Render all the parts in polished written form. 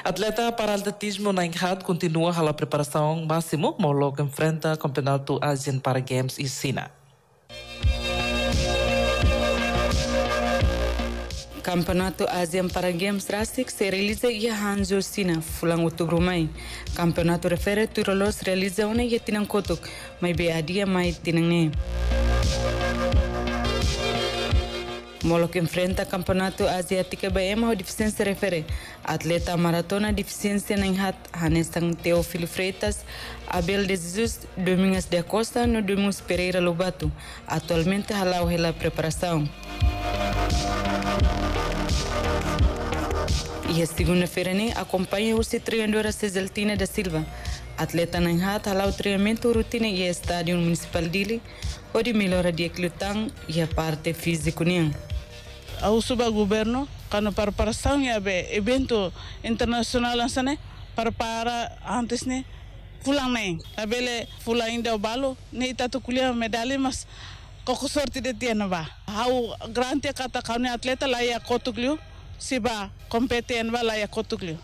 Atleta para atletismo na INCHAD continua a preparação máximo, logo enfrenta o Campeonato Asian Para Games e China. Campeonato Asian Para Games Rasik se realiza em Hangzhou, China, fulang outubro mai. Campeonato refere Turolos se realiza una ia tinang kotuk, mai be adia mai tinang ne. Molo que enfrenta Campeonato Asiático BM, a deficiência refere atleta maratona deficiência na INCHAD, Hanesang Teófilo Freitas, Abel de Jesus, Domingos de Acosta, no Domingos Pereira Lobato. Atualmente halau a preparação. E a segunda-feira acompanha o treinadora Cesaltina da Silva. Atleta na INCHAD halau treinamento rotina e estádio municipal dele, onde melhora de equilutang e a parte física niang. Ao subgoverno, quando preparação e evento internacional sana para antes fulang neng, abele fulang ainda balo, nem tatu kuliah medalha mas koko sorte de tiana ba. Hau grande kata kau ni atleta layak kotuklio, siba kompeten ba layak kotuklio.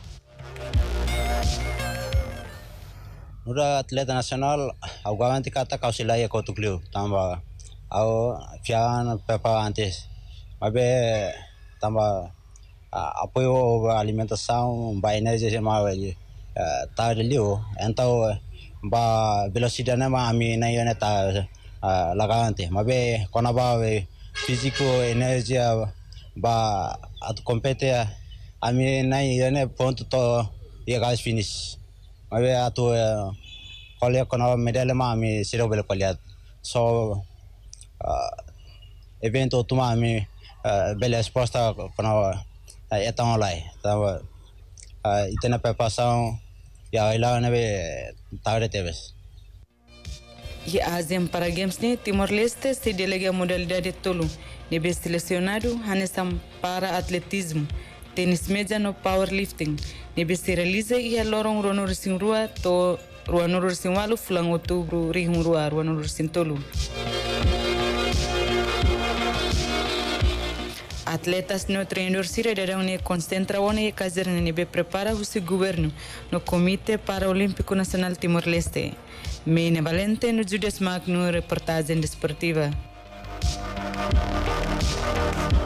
Nura atleta nasional, au garanti kata kau si layak kotuklio, tambah au fian pepa antes. Abe tambah apoio alimentação, ba energia mais tá ali então ba velocidade ma ami na yone tá lagante, mas quando ba físico energia ba at compete ami na yone ponto to ia gas finish, mas atu colhe quando medalha ma ami siro belo colhe so evento tuma ami bela exposta quando etão lá, então itena preparação e aí lá neve tarde teves. E a Asian Para Games Timor-Leste se delega a modalidade tolo, nebe selecionado hanesam para atletismo, tênis média no powerlifting, nebe se realiza e a lorong ruanur rua to ruanur walu fulang outubro rihung rua ruanur tolo. Atletas no treinador Sira darão concentra e caser nebe prepara o seu governo no Comitê Paralímpico Nacional Timor-Leste. Mene Valente no Judas Magno reportagem desportiva.